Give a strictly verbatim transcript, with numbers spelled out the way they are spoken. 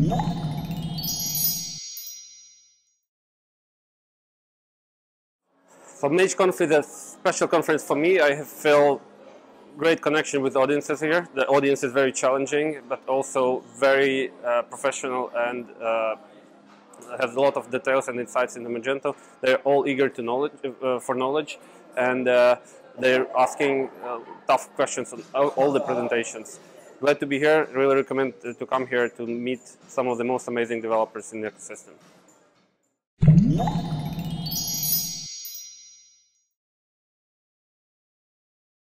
So MageCONF is a special conference for me. I have felt great connection with audiences here. The audience is very challenging, but also very uh, professional and uh, has a lot of details and insights in the Magento. They're all eager to knowledge uh, for knowledge, and uh, they're asking uh, tough questions on all, all the presentations. Glad to be here. Really recommend to come here to meet some of the most amazing developers in the ecosystem.